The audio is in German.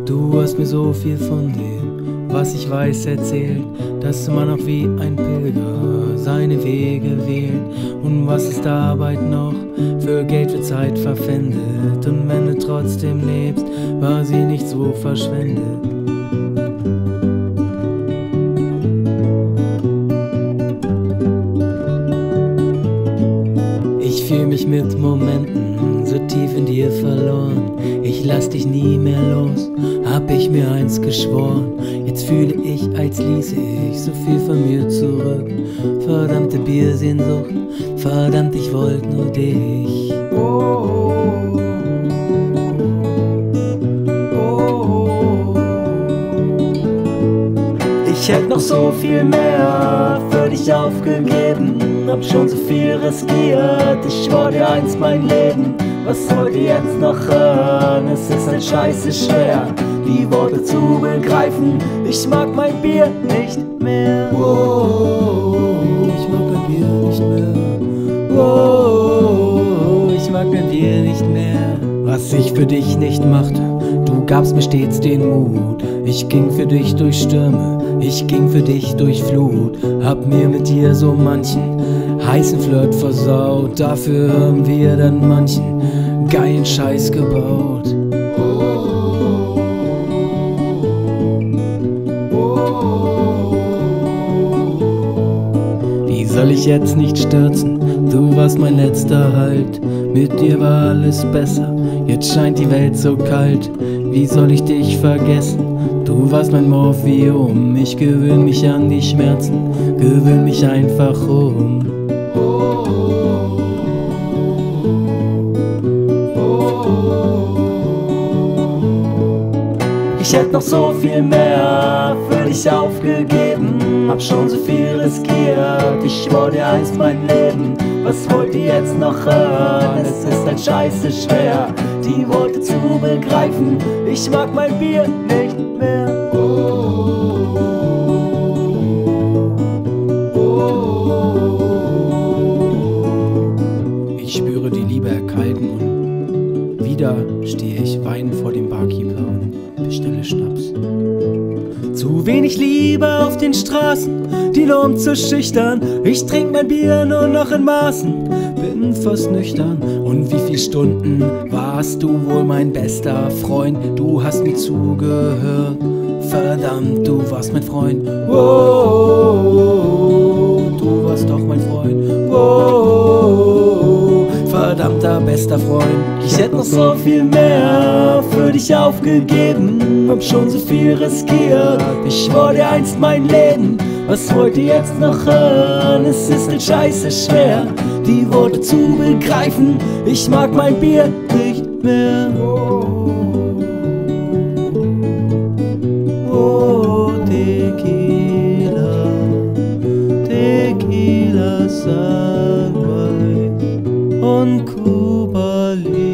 Du hast mir so viel von dem, was ich weiß, erzählt, dass man auch wie ein Pilger seine Wege wählt. Und was ist Arbeit noch für Geld, für Zeit verpfändet? Und wenn du trotzdem lebst, war sie nicht so verschwendet. Ich fühl mich mit Momenten so tief in dir verloren. Ich lass dich nie mehr los, hab ich mir eins geschworen. Jetzt fühle ich, als ließe ich so viel von mir zurück. Verdammte Biersehnsucht, verdammt, ich wollt nur dich. Ich hätte noch so viel mehr für dich aufgegeben, hab schon so viel riskiert, ich schwor dir einst mein Leben. Was wollt ihr jetzt noch hören? Es ist halt scheiße schwer, die Worte zu begreifen. Ich mag mein Bier nicht mehr. Ich mag mein Bier nicht mehr. Ich mag mein Bier nicht mehr. Was ich für dich nicht machte, du gabst mir stets den Mut. Ich ging für dich durch Stürme, ich ging für dich durch Flut. Hab mir mit dir so manchen heißen Flirt versaut. Dafür haben wir dann manchen geilen Scheiß gebaut. Wie soll ich jetzt nicht stürzen? Du warst mein letzter Halt. Mit dir war alles besser, jetzt scheint die Welt so kalt. Wie soll ich dich vergessen? Du warst mein Morphium. Ich gewöhn mich an die Schmerzen, gewöhn mich einfach um. Ich hätte noch so viel mehr für dich aufgegeben, hab schon so viel riskiert, ich schwor dir einst mein Leben. Was wollt ihr jetzt noch hören? Es ist halt scheiße schwer, die Worte zu begreifen. Ich mag mein Bier nicht mehr. Ich spüre die Liebe erkalten und wieder stehe ich weinend vor dem Barkeeper und bestelle Schnaps. Zu wenig Liebe auf den Straßen, die nur um zu schüchtern. Ich trink mein Bier nur noch in Maßen, bin fast nüchtern. Und wie viel Stunden warst du wohl mein bester Freund? Du hast mir zugehört, verdammt, du warst mein Freund. Du warst doch mein Freund. Verdammter bester Freund. Ich hätte noch so viel mehr für dich aufgegeben, hab schon so viel riskiert, ich schwor dir einst mein Leben. Was wollt ihr jetzt noch hören? Es ist halt scheiße schwer, die Worte zu begreifen. Ich mag mein Bier nicht mehr. Tequila, Tequila Sunrise und Cuba Libre.